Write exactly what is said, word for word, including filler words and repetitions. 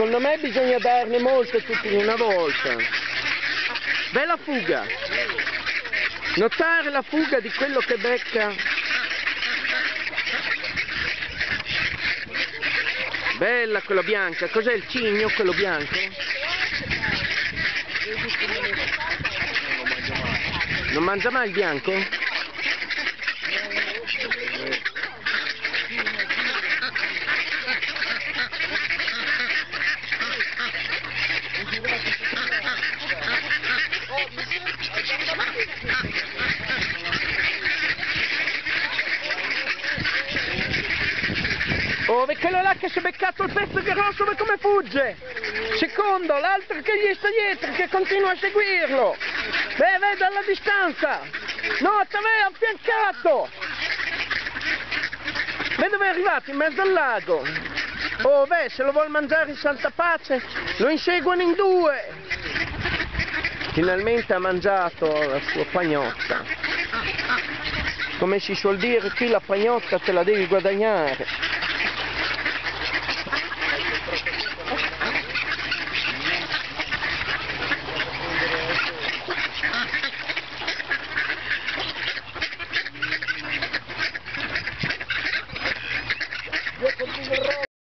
Secondo me bisogna darne molte tutte in una volta. Bella fuga. Notare la fuga di quello che becca. Bella quella bianca. Cos'è il cigno quello bianco? Non mangia mai il bianco? Oh, quello là che si è beccato il pezzo grosso, ma come fugge? Secondo, l'altro che gli sta dietro, che continua a seguirlo. Beh, vedi dalla distanza. No, ti aveva affiancato. Vedi dove è arrivato? In mezzo al lago. Oh, beh, se lo vuol mangiare in santa pace, lo inseguono in due. Finalmente ha mangiato la sua pagnotta. Come si suol dire qui, la pagnotta te la devi guadagnare.